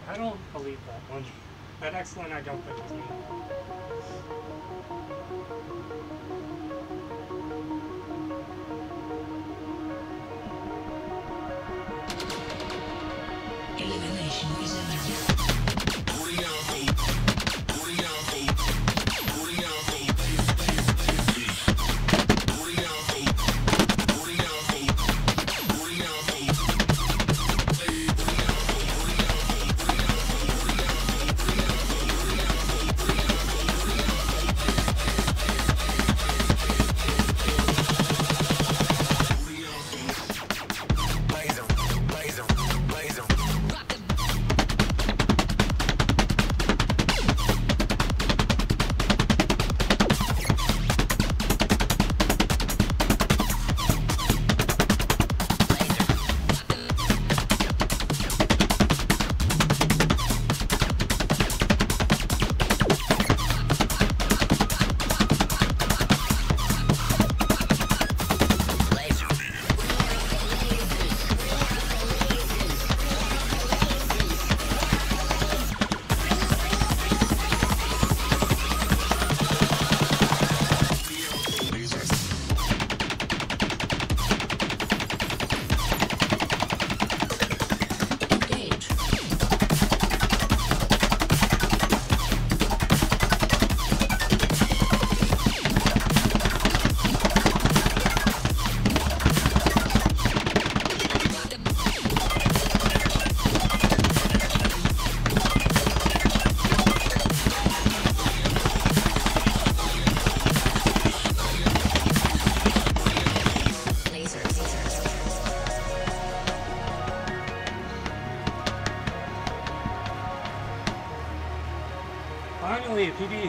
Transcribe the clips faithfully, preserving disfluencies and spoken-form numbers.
I don't believe that one. That excellent I don't think was me. Elimination is imminent. Finally, P B.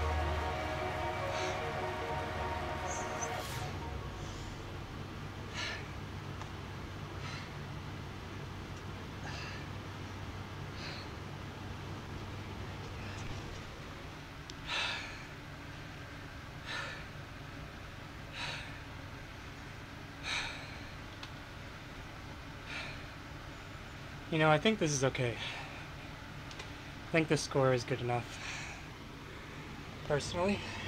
You know, I think this is okay. I think this score is good enough, personally.